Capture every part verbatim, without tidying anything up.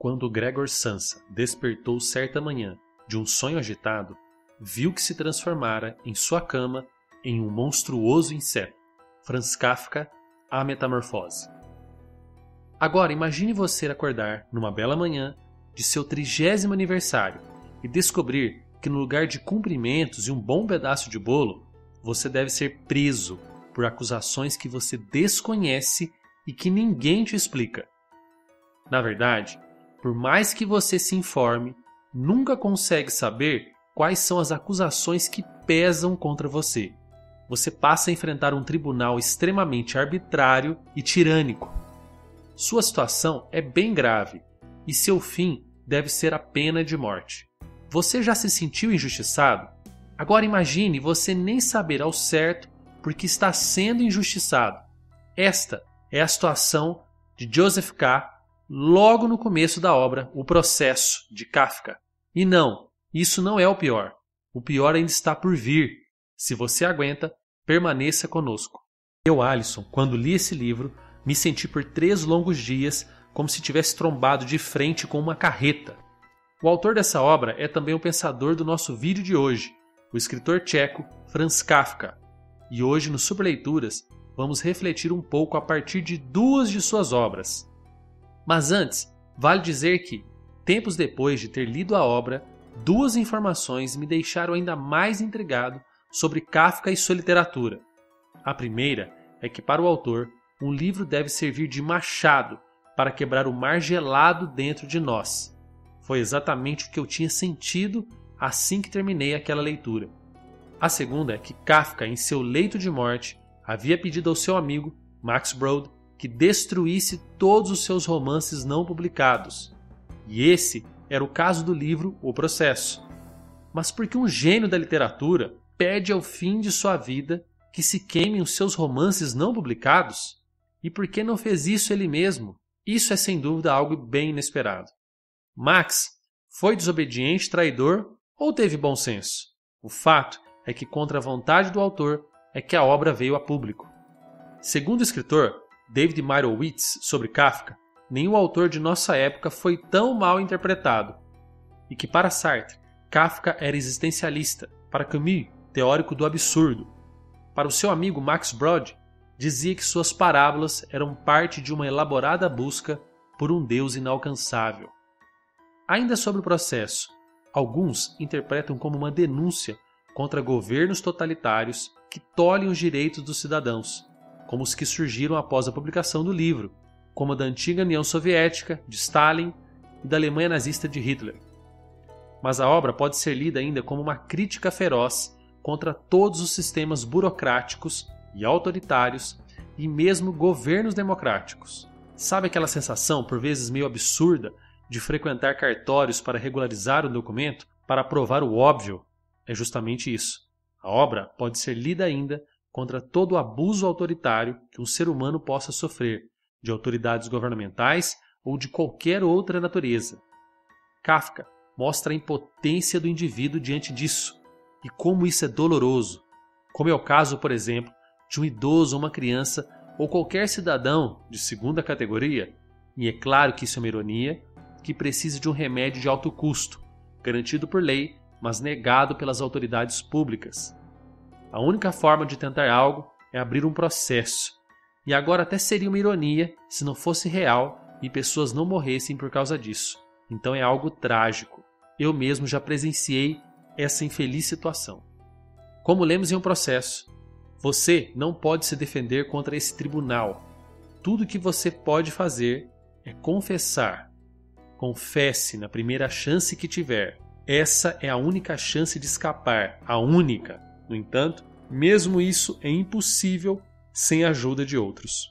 Quando Gregor Samsa despertou certa manhã de um sonho agitado, viu que se transformara em sua cama em um monstruoso inseto. Franz Kafka, A Metamorfose. Agora imagine você acordar numa bela manhã de seu trigésimo aniversário e descobrir que no lugar de cumprimentos e um bom pedaço de bolo, você deve ser preso por acusações que você desconhece e que ninguém te explica. Na verdade, por mais que você se informe, nunca consegue saber quais são as acusações que pesam contra você. Você passa a enfrentar um tribunal extremamente arbitrário e tirânico. Sua situação é bem grave e seu fim deve ser a pena de morte. Você já se sentiu injustiçado? Agora imagine você nem saber ao certo porque está sendo injustiçado. Esta é a situação de Joseph K. logo no começo da obra O Processo, de Kafka. E não, isso não é o pior. O pior ainda está por vir. Se você aguenta, permaneça conosco. Eu, Alisson, quando li esse livro, me senti por três longos dias como se tivesse trombado de frente com uma carreta. O autor dessa obra é também o pensador do nosso vídeo de hoje, o escritor tcheco Franz Kafka. E hoje, no Superleituras, vamos refletir um pouco a partir de duas de suas obras. Mas antes, vale dizer que, tempos depois de ter lido a obra, duas informações me deixaram ainda mais intrigado sobre Kafka e sua literatura. A primeira é que, para o autor, um livro deve servir de machado para quebrar o mar gelado dentro de nós. Foi exatamente o que eu tinha sentido assim que terminei aquela leitura. A segunda é que Kafka, em seu leito de morte, havia pedido ao seu amigo, Max Brod, que destruísse todos os seus romances não publicados. E esse era o caso do livro O Processo. Mas por que um gênio da literatura pede ao fim de sua vida que se queimem os seus romances não publicados? E por que não fez isso ele mesmo? Isso é sem dúvida algo bem inesperado. Max foi desobediente, traidor ou teve bom senso? O fato é que, contra a vontade do autor, é que a obra veio a público. Segundo o escritor David Meyrowitz sobre Kafka, nenhum autor de nossa época foi tão mal interpretado. E que para Sartre, Kafka era existencialista, para Camus, teórico do absurdo. Para o seu amigo Max Brod, dizia que suas parábolas eram parte de uma elaborada busca por um Deus inalcançável. Ainda sobre o Processo, alguns interpretam como uma denúncia contra governos totalitários que tolhem os direitos dos cidadãos, como os que surgiram após a publicação do livro, como a da antiga União Soviética, de Stalin, e da Alemanha nazista de Hitler. Mas a obra pode ser lida ainda como uma crítica feroz contra todos os sistemas burocráticos e autoritários e mesmo governos democráticos. Sabe aquela sensação, por vezes meio absurda, de frequentar cartórios para regularizar um documento, para provar o óbvio? É justamente isso. A obra pode ser lida ainda contra todo o abuso autoritário que um ser humano possa sofrer, de autoridades governamentais ou de qualquer outra natureza. Kafka mostra a impotência do indivíduo diante disso e como isso é doloroso, como é o caso, por exemplo, de um idoso ou uma criança ou qualquer cidadão de segunda categoria, e é claro que isso é uma ironia, que precisa de um remédio de alto custo, garantido por lei, mas negado pelas autoridades públicas. A única forma de tentar algo é abrir um processo. E agora até seria uma ironia se não fosse real e pessoas não morressem por causa disso. Então é algo trágico. Eu mesmo já presenciei essa infeliz situação. Como lemos em Um Processo, você não pode se defender contra esse tribunal. Tudo que você pode fazer é confessar. Confesse na primeira chance que tiver. Essa é a única chance de escapar, a única. No entanto, mesmo isso é impossível sem a ajuda de outros.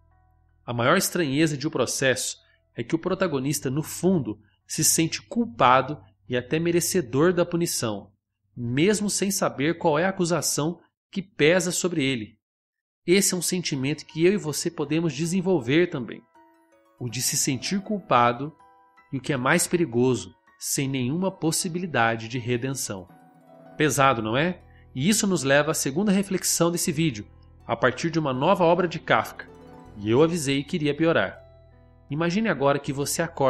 A maior estranheza de O Processo é que o protagonista, no fundo, se sente culpado e até merecedor da punição, mesmo sem saber qual é a acusação que pesa sobre ele. Esse é um sentimento que eu e você podemos desenvolver também. O de se sentir culpado e, o que é mais perigoso, sem nenhuma possibilidade de redenção. Pesado, não é? E isso nos leva à segunda reflexão desse vídeo, a partir de uma nova obra de Kafka. E eu avisei que iria piorar. Imagine agora que você acorde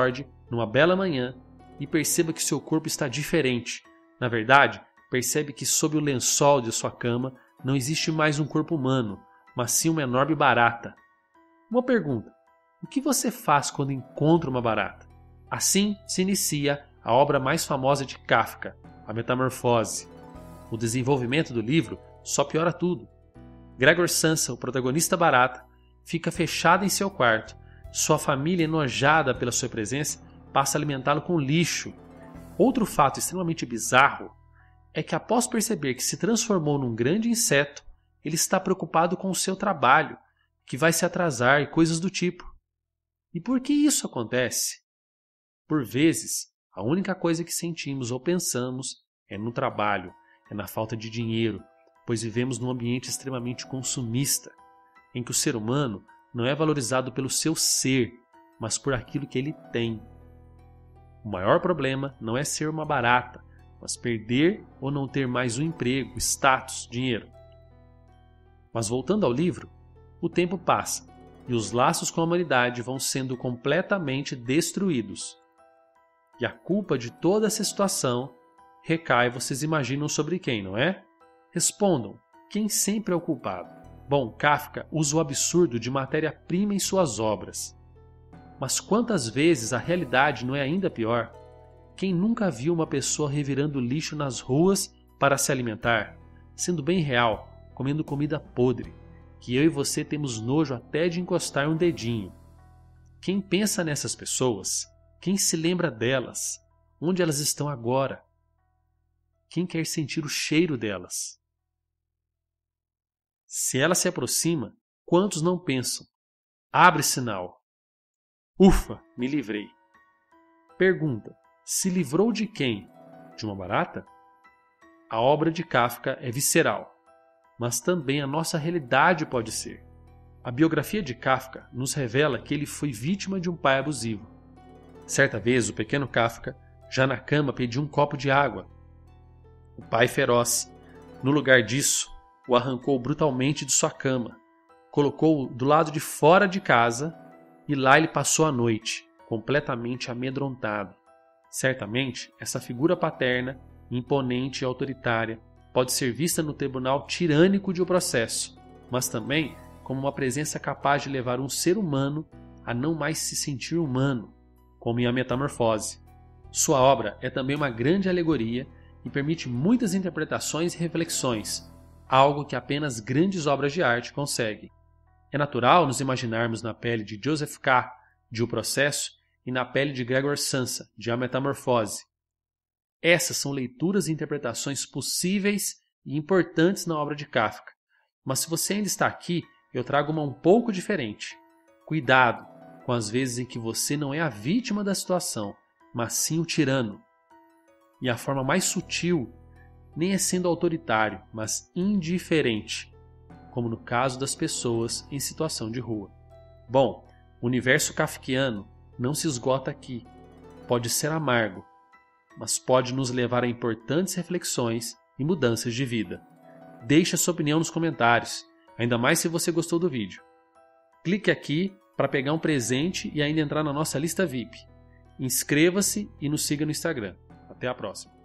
numa bela manhã e perceba que seu corpo está diferente. Na verdade, percebe que sob o lençol de sua cama não existe mais um corpo humano, mas sim uma enorme barata. Uma pergunta: o que você faz quando encontra uma barata? Assim se inicia a obra mais famosa de Kafka, A Metamorfose. O desenvolvimento do livro só piora tudo. Gregor Samsa, o protagonista barata, fica fechado em seu quarto. Sua família, enojada pela sua presença, passa a alimentá-lo com lixo. Outro fato extremamente bizarro é que, após perceber que se transformou num grande inseto, ele está preocupado com o seu trabalho, que vai se atrasar e coisas do tipo. E por que isso acontece? Por vezes, a única coisa que sentimos ou pensamos é no trabalho, é na falta de dinheiro, pois vivemos num ambiente extremamente consumista, em que o ser humano não é valorizado pelo seu ser, mas por aquilo que ele tem. O maior problema não é ser uma barata, mas perder ou não ter mais um emprego, status, dinheiro. Mas voltando ao livro, o tempo passa e os laços com a humanidade vão sendo completamente destruídos. E a culpa de toda essa situação recai, vocês imaginam, sobre quem, não é? Respondam, quem sempre é o culpado? Bom, Kafka usa o absurdo de matéria-prima em suas obras. Mas quantas vezes a realidade não é ainda pior? Quem nunca viu uma pessoa revirando lixo nas ruas para se alimentar, sendo bem real, comendo comida podre, que eu e você temos nojo até de encostar um dedinho? Quem pensa nessas pessoas? Quem se lembra delas? Onde elas estão agora? Quem quer sentir o cheiro delas? Se ela se aproxima, quantos não pensam? Abre sinal. Ufa, me livrei. Pergunta: se livrou de quem? De uma barata? A obra de Kafka é visceral, mas também a nossa realidade pode ser. A biografia de Kafka nos revela que ele foi vítima de um pai abusivo. Certa vez, o pequeno Kafka, já na cama, pediu um copo de água. O pai feroz, no lugar disso, o arrancou brutalmente de sua cama, colocou-o do lado de fora de casa e lá ele passou a noite, completamente amedrontado. Certamente, essa figura paterna, imponente e autoritária, pode ser vista no tribunal tirânico de O Processo, mas também como uma presença capaz de levar um ser humano a não mais se sentir humano, como em A Metamorfose. Sua obra é também uma grande alegoria e permite muitas interpretações e reflexões, algo que apenas grandes obras de arte conseguem. É natural nos imaginarmos na pele de Joseph K., de O Processo, e na pele de Gregor Samsa, de A Metamorfose. Essas são leituras e interpretações possíveis e importantes na obra de Kafka, mas se você ainda está aqui, eu trago uma um pouco diferente. Cuidado com as vezes em que você não é a vítima da situação, mas sim o tirano. E a forma mais sutil nem é sendo autoritário, mas indiferente, como no caso das pessoas em situação de rua. Bom, o universo kafkiano não se esgota aqui. Pode ser amargo, mas pode nos levar a importantes reflexões e mudanças de vida. Deixe a sua opinião nos comentários, ainda mais se você gostou do vídeo. Clique aqui para pegar um presente e ainda entrar na nossa lista V I P. Inscreva-se e nos siga no Instagram. Até a próxima.